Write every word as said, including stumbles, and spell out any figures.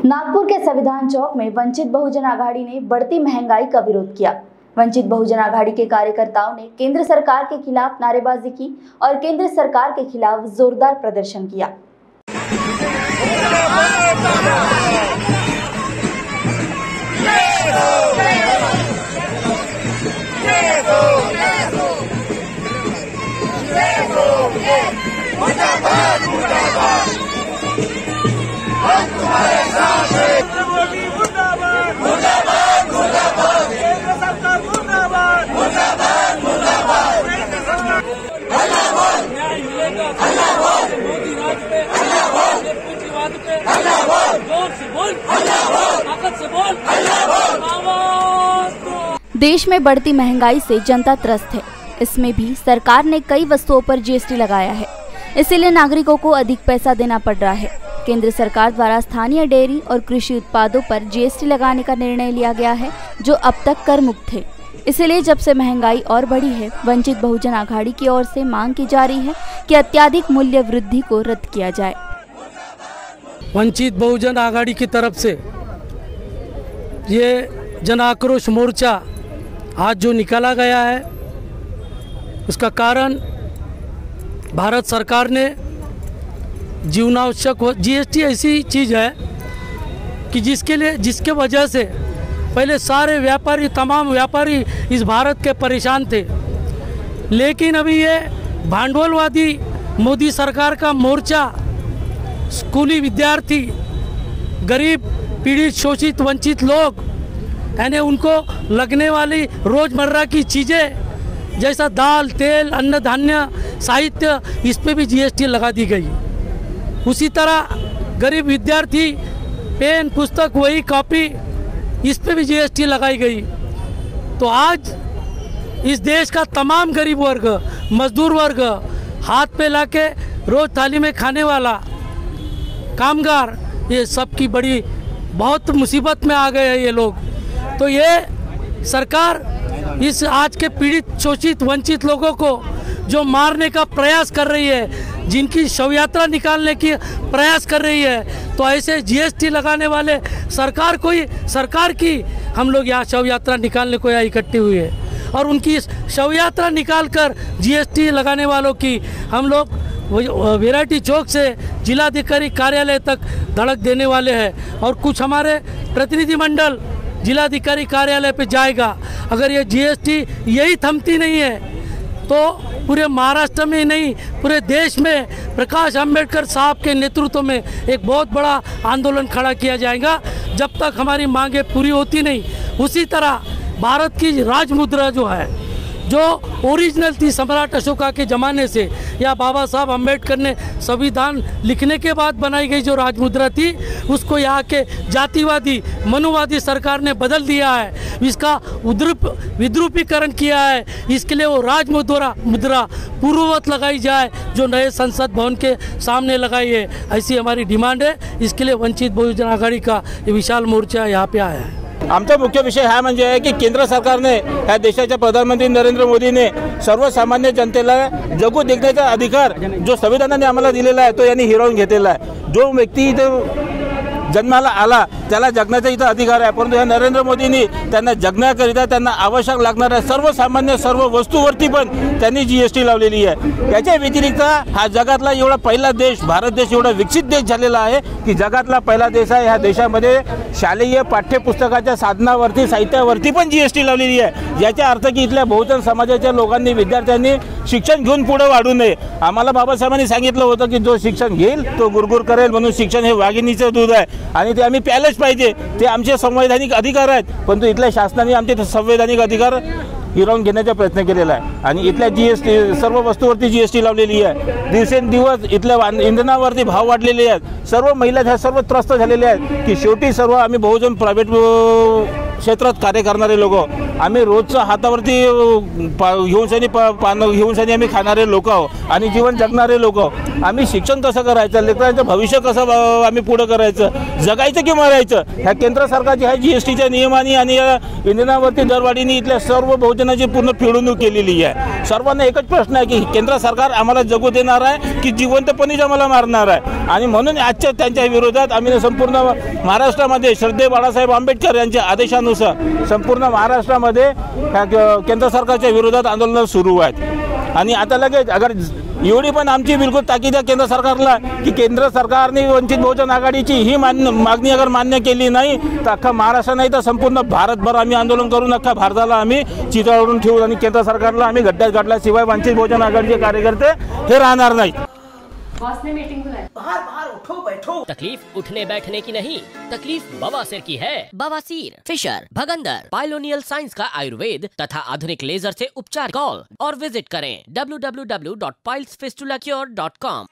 नागपुर के संविधान चौक में वंचित बहुजन आघाड़ी ने बढ़ती महंगाई का विरोध किया। वंचित बहुजन आघाड़ी के कार्यकर्ताओं ने केंद्र सरकार के खिलाफ नारेबाजी की और केंद्र सरकार के खिलाफ जोरदार प्रदर्शन किया। देश में बढ़ती महंगाई से जनता त्रस्त है। इसमें भी सरकार ने कई वस्तुओं पर जीएसटी लगाया है, इसीलिए नागरिकों को अधिक पैसा देना पड़ रहा है। केंद्र सरकार द्वारा स्थानीय डेयरी और कृषि उत्पादों पर जीएसटी लगाने का निर्णय लिया गया है, जो अब तक कर मुक्त थे। इसलिए जब से महंगाई और बढ़ी है, वंचित बहुजन आघाड़ी की ओर से मांग की जा रही है कि अत्याधिक मूल्य वृद्धि को रद्द किया जाए। वंचित बहुजन आघाड़ी की तरफ से ये जन आक्रोश मोर्चा आज जो निकाला गया है, उसका कारण भारत सरकार ने जीवनावश्यक जीएसटी ऐसी चीज़ है कि जिसके लिए जिसके वजह से पहले सारे व्यापारी तमाम व्यापारी इस भारत के परेशान थे, लेकिन अभी ये भांडवलवादी मोदी सरकार का मोर्चा स्कूली विद्यार्थी, गरीब, पीड़ित, शोषित, वंचित लोग, यानी उनको लगने वाली रोज़मर्रा की चीज़ें जैसा दाल, तेल, अन्न धान्य, साहित्य, इस पे भी जीएसटी लगा दी गई। उसी तरह गरीब विद्यार्थी पेन, पुस्तक, वही कॉपी, इस पे भी जीएसटी लगाई गई। तो आज इस देश का तमाम गरीब वर्ग, मजदूर वर्ग, हाथ पे लाके रोज थाली में खाने वाला कामगार, ये सब की बड़ी बहुत मुसीबत में आ गए हैं ये लोग। तो ये सरकार इस आज के पीड़ित, शोषित, वंचित लोगों को जो मारने का प्रयास कर रही है, जिनकी शव यात्रा निकालने की प्रयास कर रही है, तो ऐसे जीएसटी लगाने वाले सरकार को ही सरकार की हम लोग यहाँ शव यात्रा निकालने को यहाँ इकट्ठी हुई है और उनकी शव यात्रा निकाल कर जीएसटी लगाने वालों की हम लोग वैरायटी चौक से जिलाधिकारी कार्यालय तक धड़क देने वाले हैं और कुछ हमारे प्रतिनिधि मंडल जिलाधिकारी कार्यालय पे जाएगा। अगर ये जीएसटी यही थमती नहीं है तो पूरे महाराष्ट्र में ही नहीं, पूरे देश में प्रकाश अंबेडकर साहब के नेतृत्व में एक बहुत बड़ा आंदोलन खड़ा किया जाएगा जब तक हमारी मांगें पूरी होती नहीं। उसी तरह भारत की राजमुद्रा जो है, जो ओरिजिनल थी सम्राट अशोका के ज़माने से, या बाबा साहब अम्बेडकर ने संविधान लिखने के बाद बनाई गई जो राजमुद्रा थी, उसको यहाँ के जातिवादी मनुवादी सरकार ने बदल दिया है, इसका उद्रूप विद्रूपीकरण किया है। इसके लिए वो राजमुद्रा मुद्रा पूर्ववत लगाई जाए जो नए संसद भवन के सामने लगाई है, ऐसी हमारी डिमांड है। इसके लिए वंचित बहुजन आघाड़ी का ये विशाल मोर्चा यहाँ पे आया है। आमचा मुख्य विषय हा म्हणजे आहे की केंद्र सरकारने, या देशाच्या प्रधानमंत्री नरेंद्र मोदीने सर्वसामान्य जनतेला जगू देखण्याचा अधिकार जो संविधानाने आम्हाला दिलेला आहे तो यांनी हिरावून घेतलेला आहे। जो व्यक्ती इथे जन्माला आला त्याला जगण्याचा इथं अधिकार आहे, परंतु या नरेंद्र मोदींनी त्यांना जगण्याकरिता त्यांना आवश्यक लागणाऱ्या सर्वसामान्य सर्व वस्तूवरती पण त्यांनी जीएसटी लावलेली आहे। याच्या व्यतिरिक्त हा जगातला एवढा पहिला देश, भारत देश एवढा विकसित देश झालेला आहे की जगातला पहिला देश आहे। ह्या देशामध्ये शालेय पाठ्यपुस्तकाच्या साधनावरती, साहित्यावरती पण जीएसटी लावलेली आहे। याचा अर्थ की इथल्या बहुजन समाजाच्या लोकांनी, विद्यार्थ्यांनी शिक्षण घेऊन पुढे वाढू नये। आम्हाला बाबासाहेबांनी सांगितलं होतं की जो शिक्षण घेईल तो गुरगुर करेल, म्हणून शिक्षण हे वाघिणीचं दूध आहे आणि ते आम्ही प्यायलाच पाहिजे। ते आमचे संवैधानिक अधिकार आहेत, परंतु इथल्या शासनाने आमचे संवैधानिक अधिकार हिरावून घेण्याचा प्रयत्न केलेला आहे आणि इथल्या जीएसटी सर्व वस्तूवरती जीएसटी लावलेली आहे। दिवसेंदिवस इथल्या इंधनावरती भाव वाढलेले आहेत। सर्व महिला ह्या सर्व त्रस्त झालेल्या आहेत की शेवटी सर्व आम्ही बहुजन प्रायव्हेट क्षेत्रात कार्य करणारे लोक, आम्ही रोजचं हातावरती पा घेऊन सनी पा पानं घेऊन सनी आम्ही खाणारे लोक आहोत आणि जीवन जगणारे लोक. आम्ही शिक्षण कसं करायचं, लेकरांचं भविष्य कसं आम्ही पुढं करायचं, जगायचं की मरायचं, ह्या केंद्र सरकारची ह्या जी एस टीच्या नियमाने आणि या इंधनावरती दरवाढीने इथल्या सर्व बहुजनाची पूर्ण पिळवणूक केलेली आहे. सर्वांना एकच प्रश्न आहे की केंद्र सरकार आम्हाला जगू देणार आहे की जिवंतपणीच आम्हाला मारणार आहे. आणि म्हणून आजच्या त्यांच्या विरोधात आम्ही संपूर्ण महाराष्ट्रामध्ये श्रद्धेय बाळासाहेब आंबेडकर यांच्या आदेशानुसार संपूर्ण महाराष्ट्रामध्ये केंद्र सरकारच्या विरोधात आंदोलन सुरू आहेत. आणि आता लगेच अगर एवढी पण आमची बिलकुल ताकीद आहे केंद्र सरकारला की केंद्र सरकारने वंचित बहुजन आघाडीची ही मान्य मागणी अगर मान्य केली नाही तर अख्खा महाराष्ट्र नाही तर संपूर्ण भारतभर आम्ही आंदोलन करून अख्खा भारताला आम्ही चित्रावरून ठेवू आणि केंद्र सरकारला आम्ही गड्ड्यात गाडल्याशिवाय वंचित बहुजन आघाडीचे कार्यकर्ते हे राहणार नाही. बॉस ने मीटिंग बुलाई. बाहर बाहर उठो बैठो. तकलीफ उठने बैठने की नहीं, तकलीफ बवासीर की है. बवासीर, फिशर, भगंदर, पाइलोनियल साइंस का आयुर्वेद तथा आधुनिक लेजर से उपचार. कॉल और विजिट करें W W W dot piles fistula cure dot com.